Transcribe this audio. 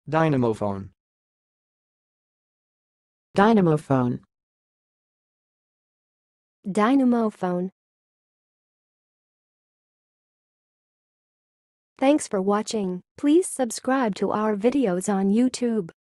dynamophone, dynamophone, dynamophone. Thanks for watching. Please subscribe to our videos on YouTube.